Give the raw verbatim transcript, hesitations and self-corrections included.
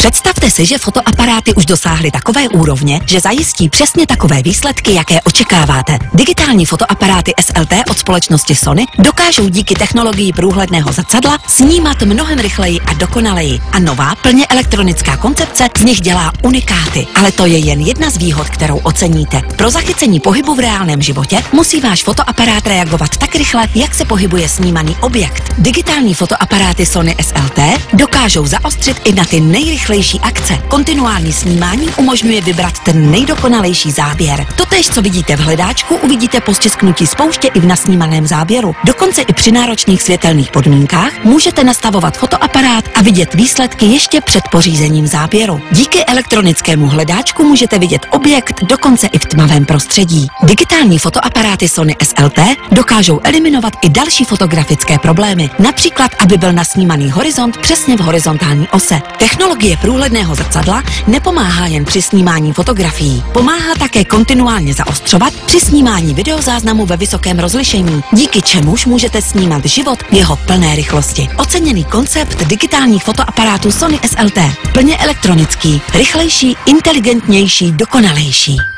Představte si, že fotoaparáty už dosáhly takové úrovně, že zajistí přesně takové výsledky, jaké očekáváte. Digitální fotoaparáty S L T od společnosti Sony dokážou díky technologii průhledného zrcadla snímat mnohem rychleji a dokonaleji. A nová plně elektronická koncepce z nich dělá unikáty. Ale to je jen jedna z výhod, kterou oceníte. Pro zachycení pohybu v reálném životě musí váš fotoaparát reagovat tak rychle, jak se pohybuje snímaný objekt. Digitální fotoaparáty Sony S L T dokážou zaostřit i na ty nejrychlejší akce. Kontinuální snímání umožňuje vybrat ten nejdokonalejší záběr. Totéž, co vidíte v hledáčku, uvidíte po stisknutí spouště i v nasnímaném záběru. Dokonce i při náročných světelných podmínkách můžete nastavovat fotoaparát a vidět výsledky ještě před pořízením záběru. Díky elektronickému hledáčku můžete vidět objekt dokonce i v tmavém prostředí. Digitální fotoaparáty Sony S L T dokážou eliminovat i další fotografické problémy, například aby byl nasnímaný horizont přesně v horizontální ose. Technologie průhledného zrcadla nepomáhá jen při snímání fotografií, pomáhá také kontinuálně zaostřovat při snímání videozáznamu ve vysokém rozlišení, díky čemuž můžete snímat život v jeho plné rychlosti. Oceněný koncept digitálních fotoaparátů Sony S L T. Plně elektronický, rychlejší, inteligentnější, dokonalejší.